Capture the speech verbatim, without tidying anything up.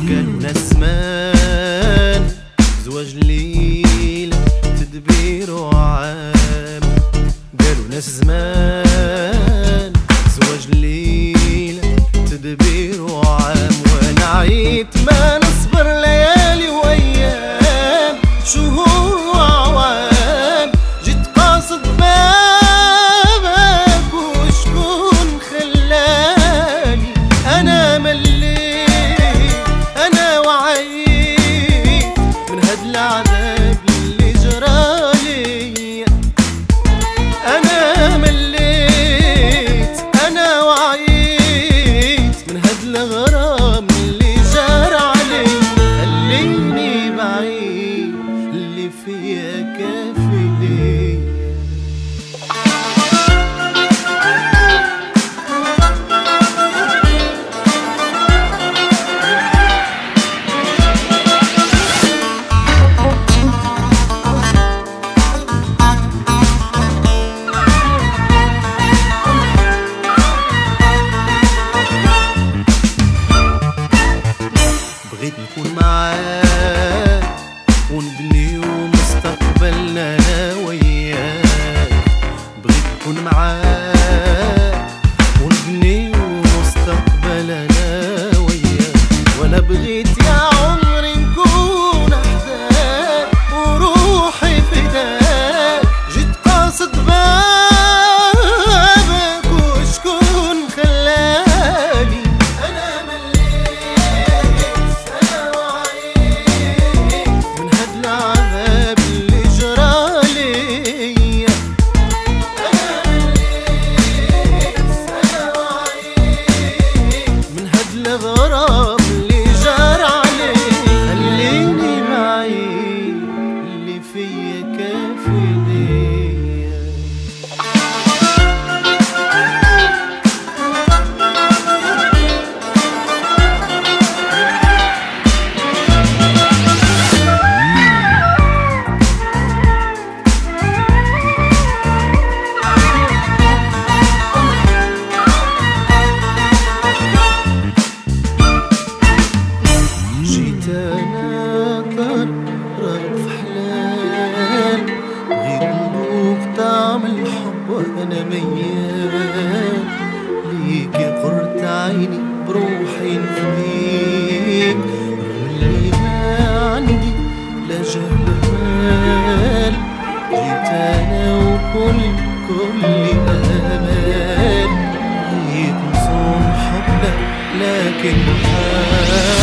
قالوا ناس زمان زواج ليلة تدبيره عام، قالوا ناس زمان زواج ليلة تدبيره عام. وانا عيت ما نصبر ليالي وايام شهور وعوام، جيت قاصد بابك وشكون خلاني انا مليت انا وعيت من هاد العذاب اللي جرالي. انا مليت انا وعيت من هاد الغرام اللي جار علي. خليني بعيد اللي فيا كافي ليا. بغيت نكون معاك ونبنيو مستقبلنا انا وياك، بغيت نكون معاك ونبنيو مستقبلنا وياك. وانا بغيت يا عمري نكون احداك وروحي فداك، جيت قاصد بابك وشكون خلاني انا الغرام اللي جار علي. خليني بعيد اللي فيا كافي ليا. أنا قرر في حلال، بغيت نذوق طعم الحب وأنا ميال ليك يا قرة عيني بروحي نفديك، رغم اللي ما عندي لا جهل مال. جيت أنا وكل كل آمال، بغيت نصون حبك لكن محال.